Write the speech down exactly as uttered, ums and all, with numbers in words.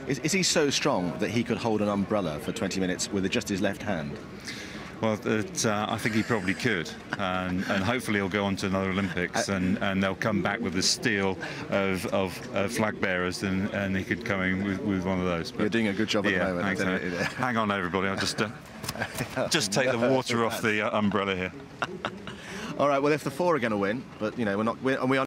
Is, is he so strong that he could hold an umbrella for twenty minutes with just his left hand? Well, it, uh, I think he probably could, and, and hopefully he'll go on to another Olympics, and, and they'll come back with the steel of, of uh, flag bearers, and, and he could come in with, with one of those. But you're doing a good job at yeah, the moment. Thanks, hang on, everybody. I'll just uh, just take the water off the uh, umbrella here. All right. Well, if the four are going to win, but you know, we're not, we're, and we are.